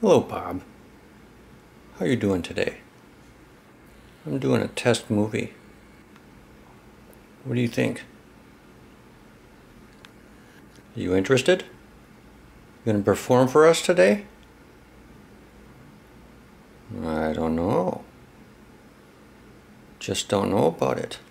Hello, Bob. How you doing today? I'm doing a test movie. What do you think? Are you interested? You gonna perform for us today? I don't know. Just don't know about it.